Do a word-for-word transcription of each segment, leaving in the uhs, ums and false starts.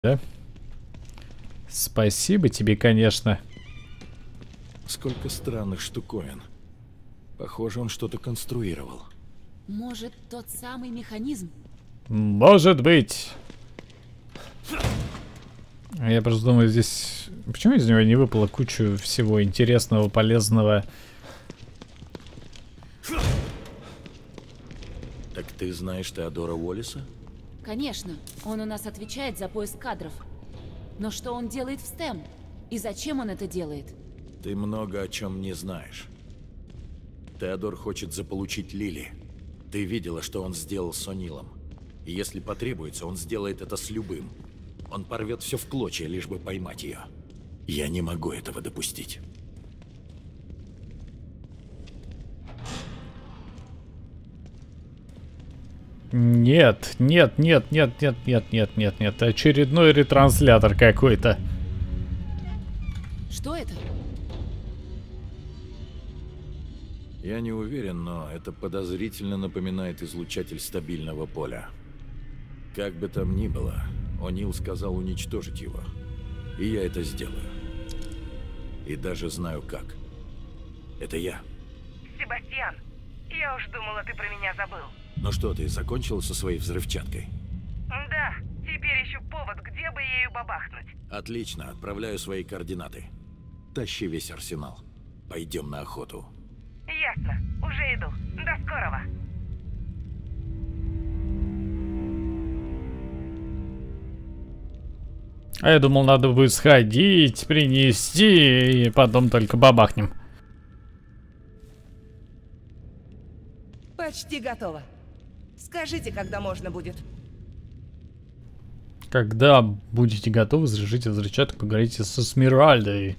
Да? Спасибо тебе, конечно. Сколько странных штуковин. Похоже, он что-то конструировал. Может, тот самый механизм? Может быть. Я просто думаю, здесь... Почему из него не выпало кучу всего интересного, полезного? Так ты знаешь Теодора Уоллеса? Конечно, он у нас отвечает за поиск кадров. Но что он делает в стэм? И зачем он это делает? Ты много о чем не знаешь. Теодор хочет заполучить Лили. Ты видела, что он сделал с О'Нилом. И если потребуется, он сделает это с любым. Он порвет все в клочья, лишь бы поймать ее. Я не могу этого допустить. Нет, нет, нет, нет, нет, нет, нет, нет, нет. Очередной ретранслятор какой-то. Что это? Я не уверен, но это подозрительно напоминает излучатель стабильного поля. Как бы там ни было, О'Нил сказал уничтожить его. И я это сделаю. И даже знаю как. Это я. Себастьян, я уж думала, ты про меня забыл. Ну что, ты закончил со своей взрывчаткой? Да, теперь ищу повод, где бы ею бабахнуть. Отлично, отправляю свои координаты. Тащи весь арсенал. Пойдем на охоту. Ясно, уже иду. До скорого. А я думал, надо будет сходить, принести, и потом только бабахнем. Почти готово. Скажите, когда можно будет. Когда будете готовы, заряжите взрывчатку, поговорите со Эсмеральдой.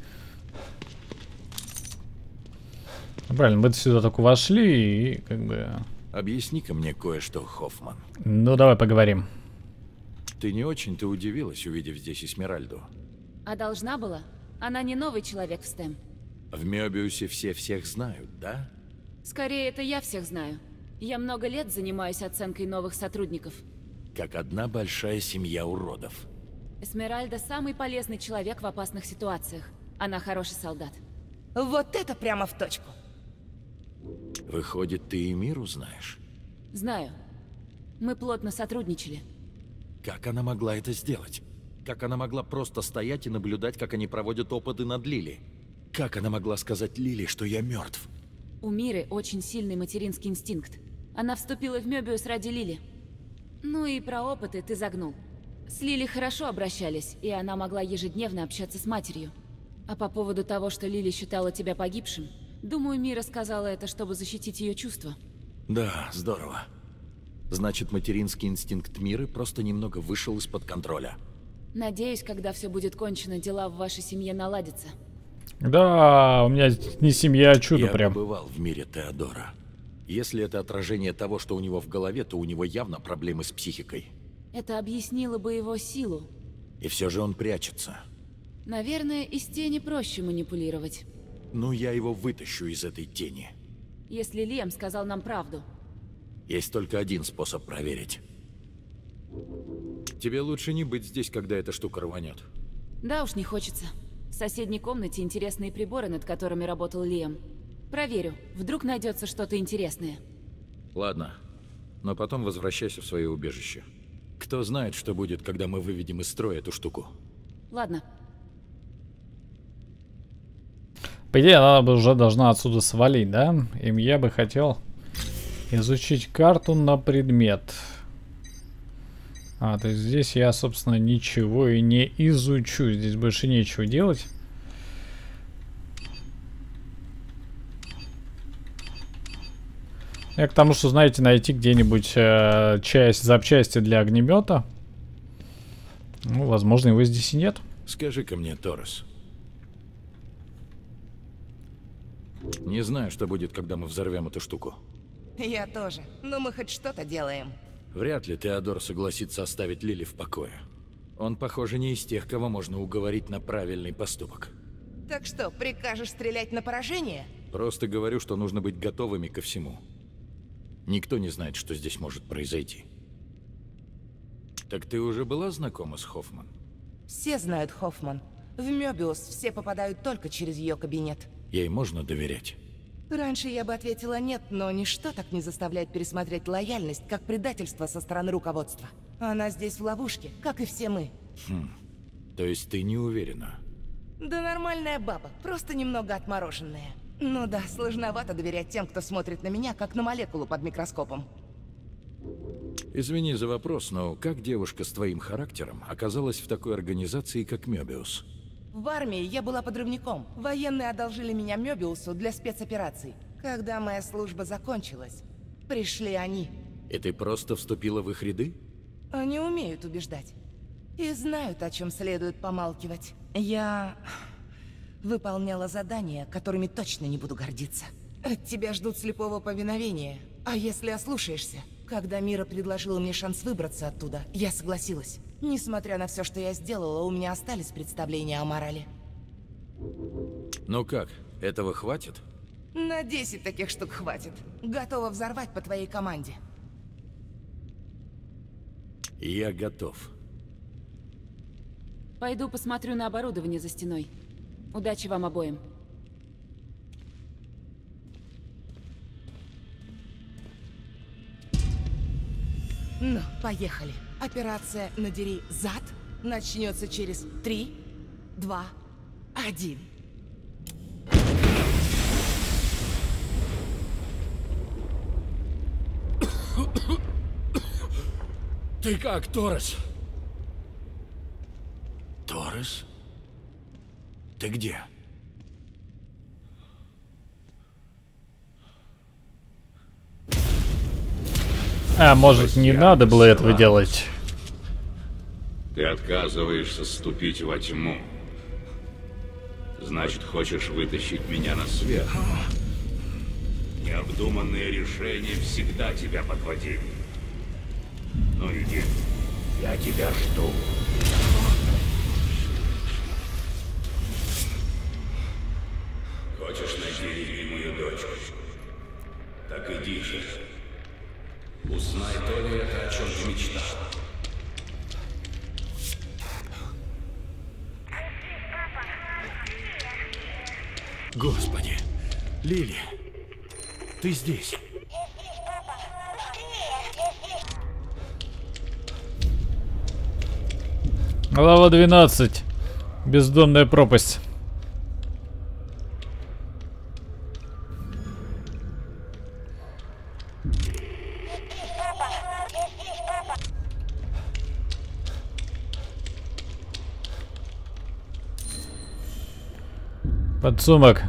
Правильно, мы сюда только вошли и как бы... Объясни-ка мне кое-что, Хоффман. Ну, давай поговорим. Ты не очень-то удивилась, увидев здесь Эсмеральду? А должна была? Она не новый человек в стэм. В Мёбиусе все всех знают, да? Скорее, это я всех знаю. Я много лет занимаюсь оценкой новых сотрудников. Как одна большая семья уродов. Эсмеральда самый полезный человек в опасных ситуациях. Она хороший солдат. Вот это прямо в точку. Выходит, ты и миру знаешь? Знаю. Мы плотно сотрудничали. Как она могла это сделать? Как она могла просто стоять и наблюдать, как они проводят опыты над Лили? Как она могла сказать Лили, что я мертв? У Миры очень сильный материнский инстинкт. Она вступила в Мёбиус ради Лили. Ну и про опыты ты загнул. С Лили хорошо обращались, и она могла ежедневно общаться с матерью. А по поводу того, что Лили считала тебя погибшим, думаю, Мира сказала это, чтобы защитить ее чувства. Да, здорово. Значит, материнский инстинкт Миры просто немного вышел из-под контроля. Надеюсь, когда все будет кончено, дела в вашей семье наладятся. Да, у меня не семья, а чудо Я прям. побывал в мире Теодора. Если это отражение того, что у него в голове, то у него явно проблемы с психикой. Это объяснило бы его силу. И все же он прячется. Наверное, из тени проще манипулировать. Ну, я его вытащу из этой тени. Если Лиам сказал нам правду. Есть только один способ проверить. Тебе лучше не быть здесь, когда эта штука рванет. Да уж, не хочется. В соседней комнате интересные приборы, над которыми работал Лиам. Проверю, вдруг найдется что-то интересное. Ладно, но потом возвращайся в свое убежище. Кто знает, что будет, когда мы выведем из строя эту штуку. Ладно. По идее, она бы уже должна отсюда свалить, да? И я бы хотел изучить карту на предмет. А, то есть здесь я, собственно, ничего и не изучу. Здесь больше нечего делать. Я к тому, что, знаете, найти где-нибудь э, часть, запчасти для огнемета. Ну, возможно, его здесь и нет. Скажи-ка мне, Торрес. Не знаю, что будет, когда мы взорвем эту штуку. Я тоже. Но мы хоть что-то делаем. Вряд ли Теодор согласится оставить Лили в покое. Он, похоже, не из тех, кого можно уговорить на правильный поступок. Так что, прикажешь стрелять на поражение? Просто говорю, что нужно быть готовыми ко всему. Никто не знает, что здесь может произойти. Так ты уже была знакома с Хоффман? Все знают Хоффман. В Мёбиус все попадают только через ее кабинет. Ей можно доверять? Раньше я бы ответила нет, но ничто так не заставляет пересмотреть лояльность, как предательство со стороны руководства. Она здесь в ловушке, как и все мы. Хм. То есть ты не уверена? Да нормальная баба, просто немного отмороженная. Ну да, сложновато доверять тем, кто смотрит на меня, как на молекулу под микроскопом. Извини за вопрос, но как девушка с твоим характером оказалась в такой организации, как Мёбиус? В армии я была подрывником. Военные одолжили меня Мёбиусу для спецопераций. Когда моя служба закончилась, пришли они. И ты просто вступила в их ряды? Они умеют убеждать. И знают, о чем следует помалкивать. Я выполняла задания, которыми точно не буду гордиться. От тебя ждут слепого повиновения. А если ослушаешься? Когда Мира предложила мне шанс выбраться оттуда, я согласилась. Несмотря на все, что я сделала, у меня остались представления о морали. Ну как, этого хватит? На десять таких штук хватит. Готова взорвать по твоей команде. Я готов. Пойду посмотрю на оборудование за стеной. Удачи вам обоим. Ну, поехали. Операция «Надери зад» начнется через три, два, один. Ты как, Торрес? Торрес? Ты где? А, может, не надо было этого делать. Ты отказываешься ступить во тьму. Значит, хочешь вытащить меня на свет. Необдуманные решения всегда тебя подводили. Ну иди, я тебя жду. Хочешь найти любимую дочку? Так иди же. Узнай, то ли это, о чем ты мечтал. Господи, Лили, ты здесь? Глава двенадцать. Бездонная пропасть. Подсумок.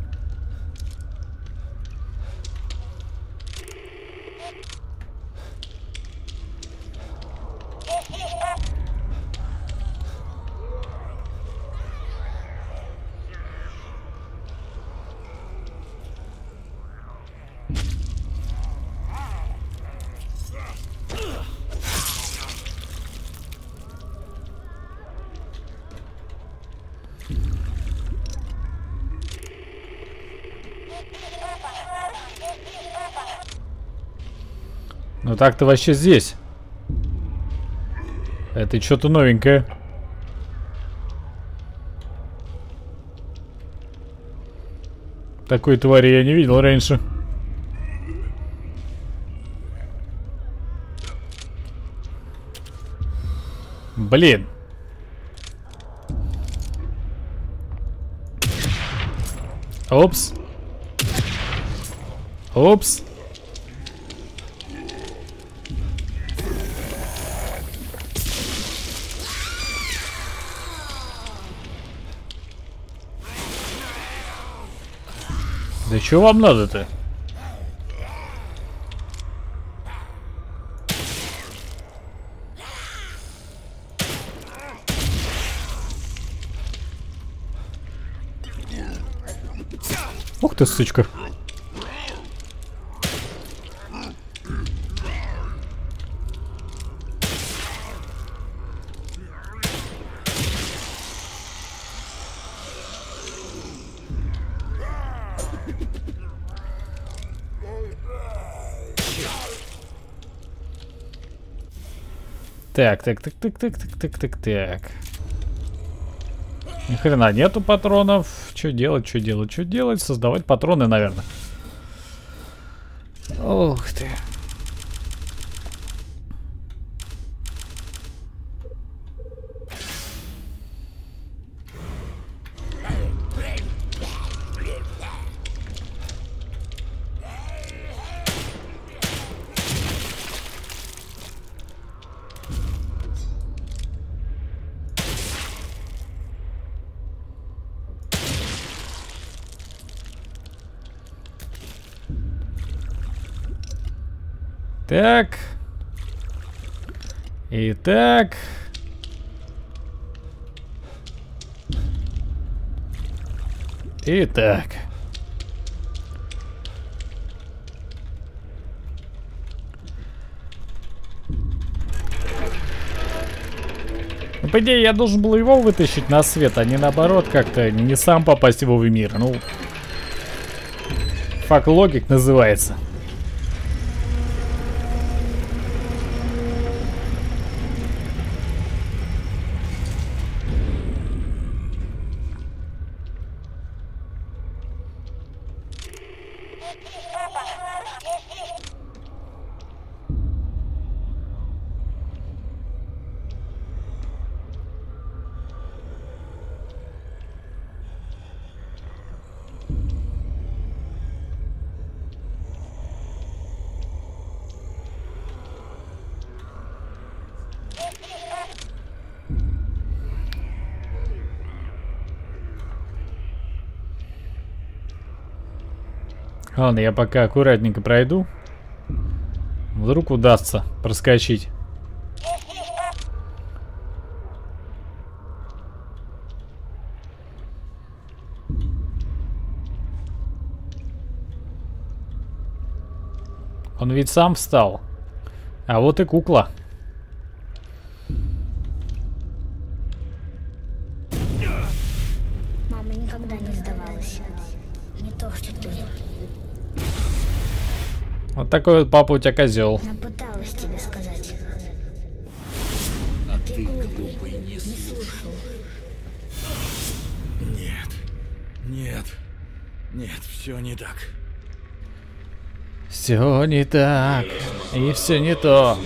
Ну так ты вообще здесь. Это что-то новенькое. Такой твари я не видел раньше. Блин. Опс. Опс. Да чё вам надо-то? Ух ты, сучка. Так, так, так, так, так, так, так, так, так. Ни хрена нету патронов. Что делать, что делать, что делать? Создавать патроны, наверное. Ух ты. Так. Итак. Итак. Ну, по идее, я должен был его вытащить на свет, а не наоборот как-то не сам попасть в его мир. Ну, фак логик называется. Ладно, я пока аккуратненько пройду. Вдруг удастся проскочить. Он ведь сам встал. А вот и кукла. Мама никогда не сдавалась. Не то, что ты. Вот такой вот папа у тебя козел. Она пыталась тебе сказать. А ты, глупый, не слушал. Нет. Нет. Нет, все не так. Все не так. И все не то.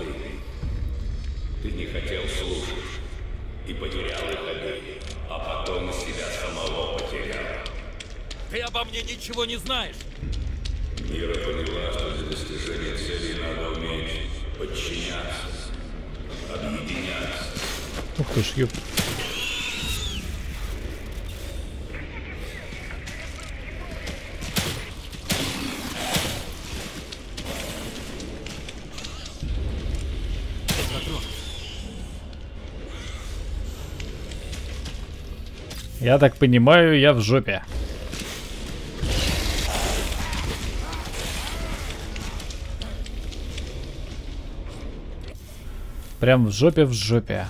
Ты не хотел слушать и потерял их обеих, а потом себя самого потерял. Ты обо мне ничего не знаешь. Мира поняла, что для достижения цели надо уметь подчиняться, объединяться. Ух ты ж, ёп. Я так понимаю, я в жопе. Прям в жопе, в жопе.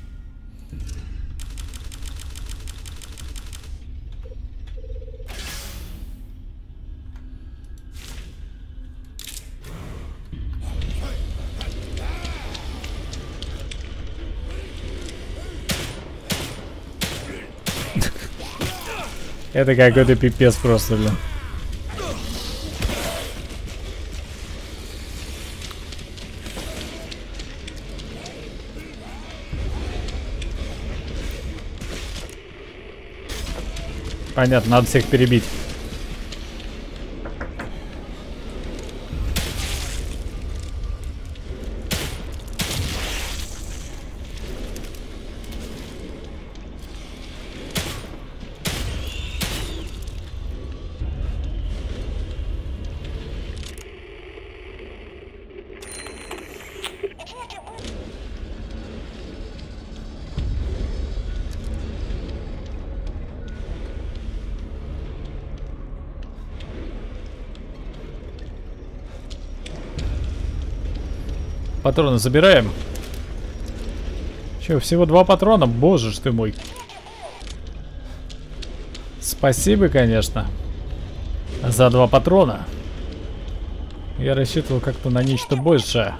Это какой-то пипец просто, блин. Понятно, надо всех перебить. Патроны забираем. Че, всего два патрона? Боже ж ты мой. Спасибо, конечно, за два патрона. Я рассчитывал как-то на нечто большее.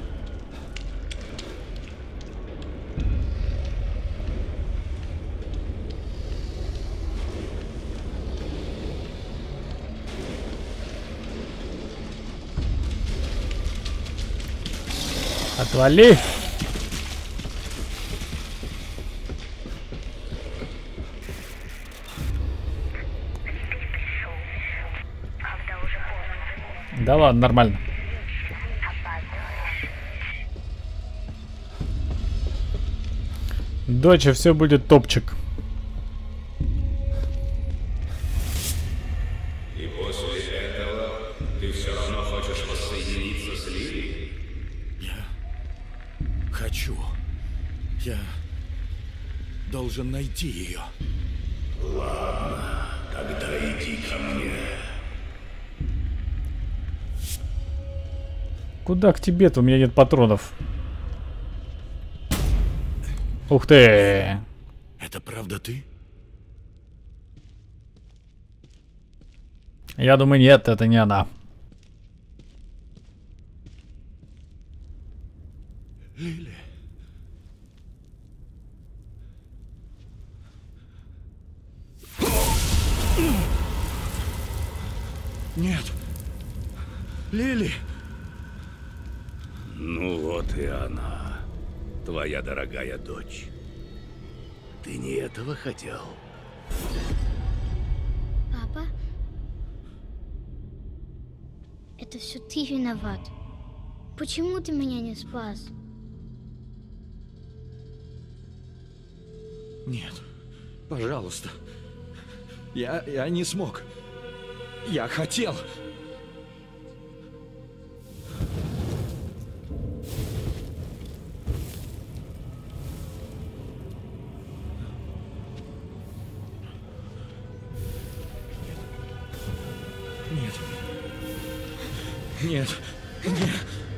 Отвали! Да ладно, нормально. Доча, все будет топчик. И после этого ты все равно хочешь воссоединиться с Лили? Я хочу. Я должен найти ее. Ладно, тогда иди ко мне. Куда к тебе-то? У меня нет патронов. Ух ты! Это правда ты? Я думаю, нет, это не она. Лили. Нет. Лили. Ну вот и она, твоя дорогая дочь. Ты не этого хотел? Папа? Это все ты виноват. Почему ты меня не спас? Нет. Пожалуйста. Я, я не смог. Я хотел. Нет. Нет. Нет.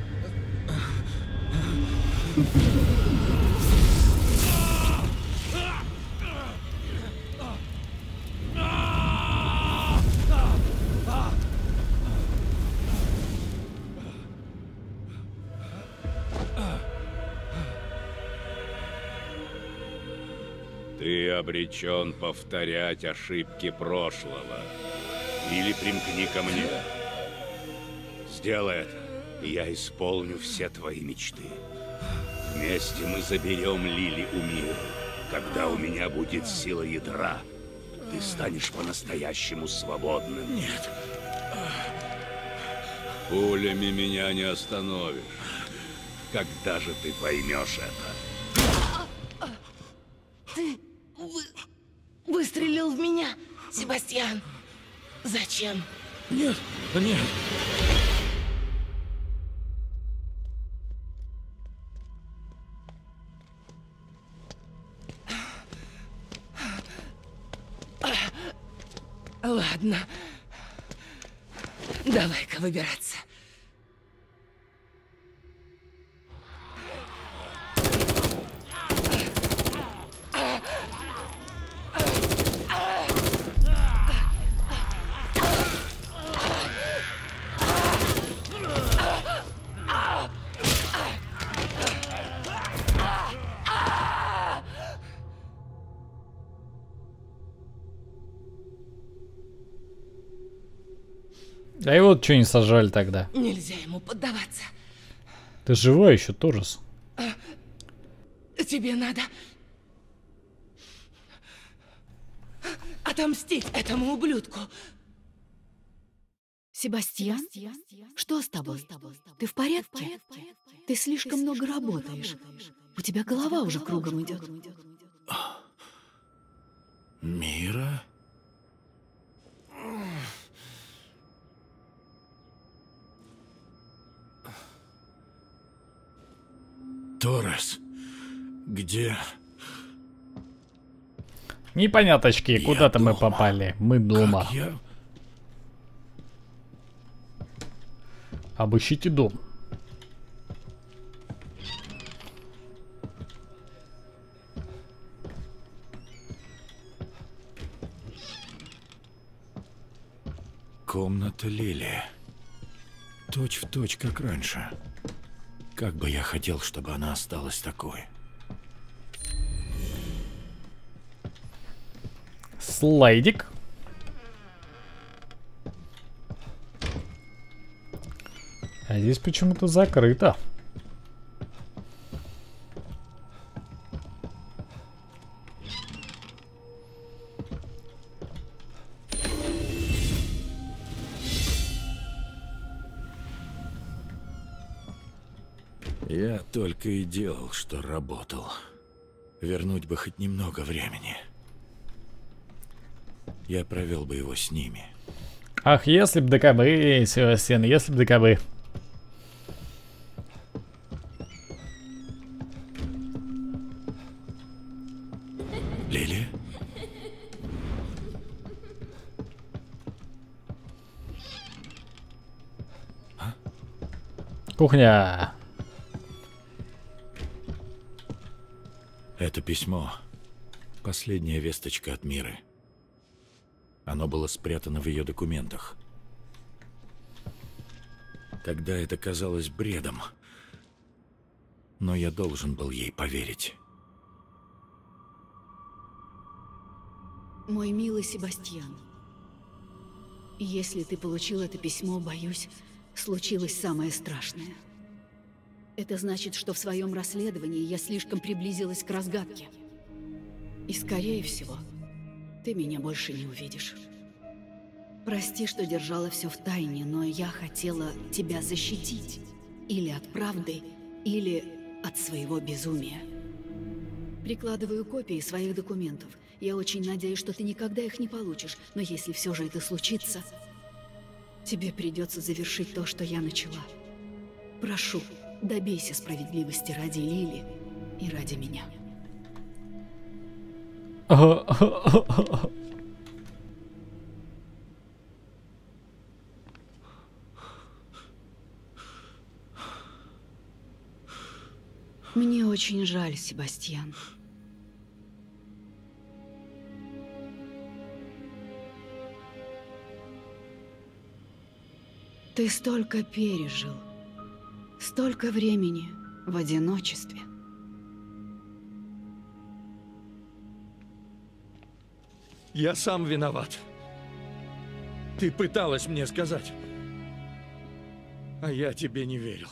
Ты обречен повторять ошибки прошлого. Или примкни ко мне. Сделай это, и я исполню все твои мечты. Вместе мы заберем Лили у мира. Когда у меня будет сила ядра, ты станешь по-настоящему свободным. Нет. Пулями меня не остановишь. Когда же ты поймешь это? Ты вы... выстрелил в меня, Себастьян. Зачем? Нет. Нет. Ладно. Давай-ка выбираться. Да и вот что не сожрали тогда. Нельзя ему поддаваться. Ты живой еще, Торрес? Тебе надо отомстить этому ублюдку. Себастьян, что с тобой? Ты в порядке? Ты слишком много работаешь. У тебя голова уже кругом идет. Мира? Торрес, где? Непоняточки, куда-то мы попали. Мы дома. Как я? Обыщите дом. Комната Лили. Точь в точь, как раньше. Как бы я хотел, чтобы она осталась такой. Слайдик. А здесь почему-то закрыто. Я только и делал, что работал. Вернуть бы хоть немного времени. Я провел бы его с ними. Ах, если б ДКБ, Себастьян, если б ДКБ. Лили? А? Кухня. Это письмо. Последняя весточка от Миры. Оно было спрятано в ее документах. Тогда это казалось бредом. Но я должен был ей поверить. Мой милый Себастьян, если ты получил это письмо, боюсь, случилось самое страшное. Это значит, что в своем расследовании я слишком приблизилась к разгадке. И, скорее всего, ты меня больше не увидишь. Прости, что держала все в тайне, но я хотела тебя защитить. Или от правды, или от своего безумия. Прикладываю копии своих документов. Я очень надеюсь, что ты никогда их не получишь, но если все же это случится, тебе придется завершить то, что я начала. Прошу, добейся справедливости ради Лили и ради меня. Мне очень жаль, Себастьян. Ты столько пережил, столько времени в одиночестве. Я сам виноват. Ты пыталась мне сказать, а я тебе не верил.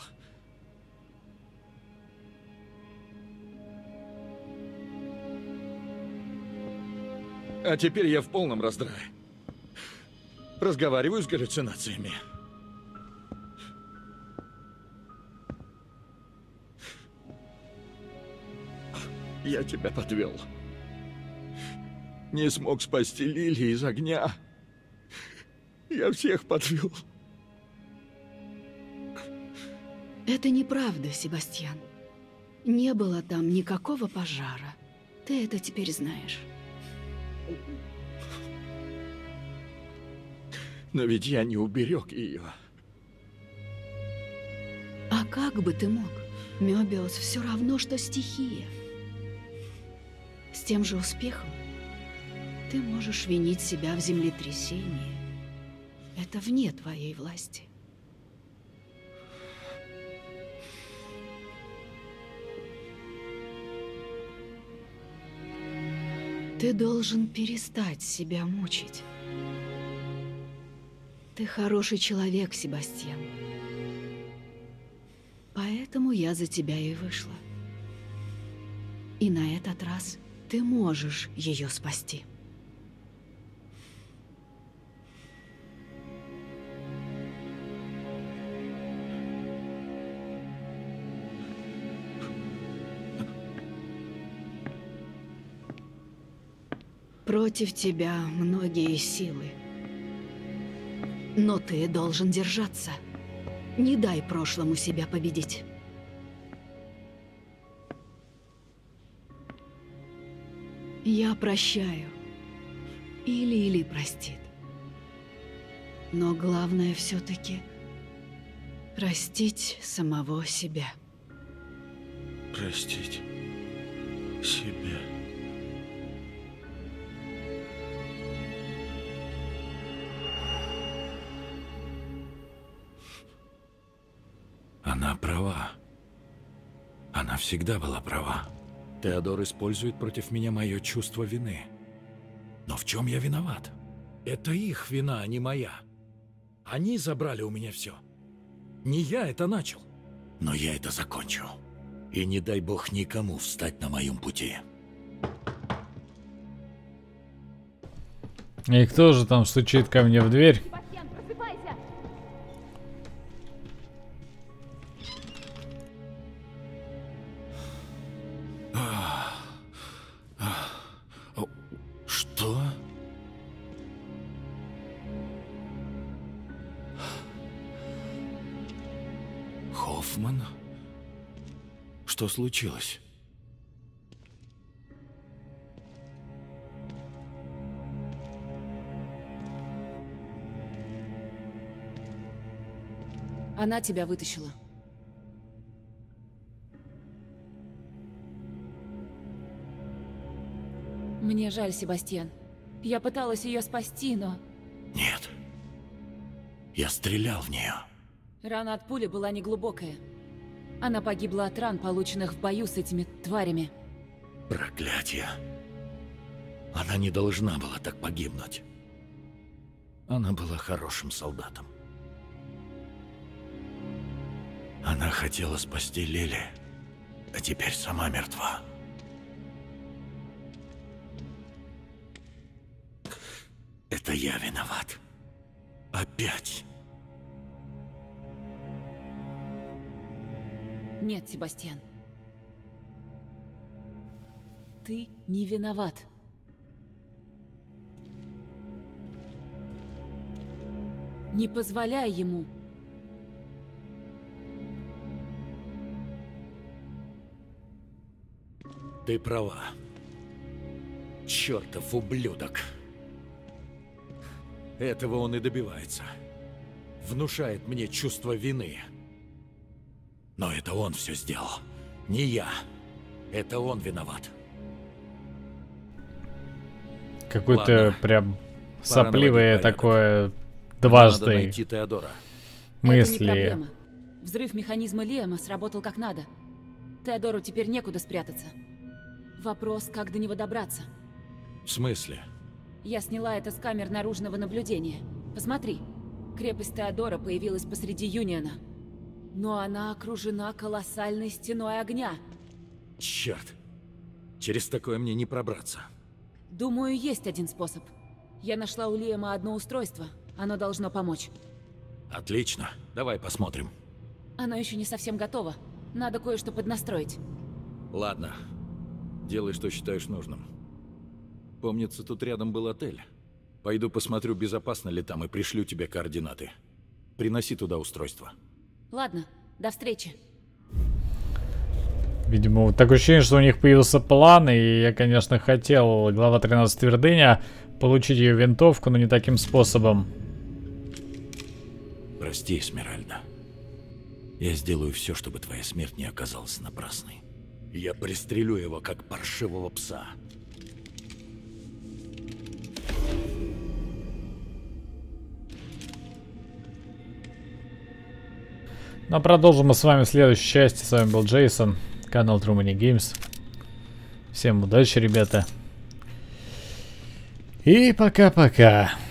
А теперь я в полном раздрае. Разговариваю с галлюцинациями. Я тебя подвел. Не смог спасти Лили из огня. Я всех подвел. Это неправда, Себастьян. Не было там никакого пожара. Ты это теперь знаешь. Но ведь я не уберег ее. А как бы ты мог? Мёбиус все равно, что стихия. С тем же успехом ты можешь винить себя в землетрясении. Это вне твоей власти. Ты должен перестать себя мучить. Ты хороший человек, Себастьян. Поэтому я за тебя и вышла. И на этот раз ты можешь ее спасти. Против тебя многие силы. Но ты должен держаться. Не дай прошлому себя победить. Я прощаю. И Лили простит. Но главное все-таки простить самого себя. Простить себя. Она права. Она всегда была права. Теодор использует против меня мое чувство вины. Но в чем я виноват? Это их вина, а не моя. Они забрали у меня все. Не я это начал. Но я это закончу. И не дай бог никому встать на моем пути. И кто же там стучит ко мне в дверь? Себастьян, просыпайся! Гофман? Что случилось? Она тебя вытащила. Мне жаль, Себастьян. Я пыталась ее спасти, но... Нет. Я стрелял в нее. Рана от пули была неглубокая. Она погибла от ран, полученных в бою с этими тварями. Проклятие. Она не должна была так погибнуть. Она была хорошим солдатом. Она хотела спасти Лили, а теперь сама мертва. Это я виноват. Опять. Нет, Себастьян. Ты не виноват. Не позволяй ему. Ты права. Чертов ублюдок. Этого он и добивается. Внушает мне чувство вины. Но это он все сделал. Не я. Это он виноват. Какой-то прям сопливое такое дважды Надо найти Теодора. мысли. Это не проблема. Взрыв механизма Лиама сработал как надо. Теодору теперь некуда спрятаться. Вопрос, как до него добраться. В смысле? Я сняла это с камер наружного наблюдения. Посмотри. Крепость Теодора появилась посреди Юниона. Но она окружена колоссальной стеной огня. Черт. Через такое мне не пробраться. Думаю, есть один способ. Я нашла у Лиама одно устройство. Оно должно помочь. Отлично. Давай посмотрим. Оно еще не совсем готово. Надо кое-что поднастроить. Ладно. Делай, что считаешь нужным. Помнится, тут рядом был отель. Пойду посмотрю, безопасно ли там, и пришлю тебе координаты. Приноси туда устройство. Ладно, до встречи. Видимо, вот такое ощущение, что у них появился план, и я, конечно, хотел, глава тринадцать Твердыня, получить ее винтовку, но не таким способом. Прости, Эсмеральда. Я сделаю все, чтобы твоя смерть не оказалась напрасной. Я пристрелю его, как паршивого пса. Ну а продолжим мы с вами в следующей части. С вами был Джейсон, канал True Money Games. Всем удачи, ребята. И пока-пока.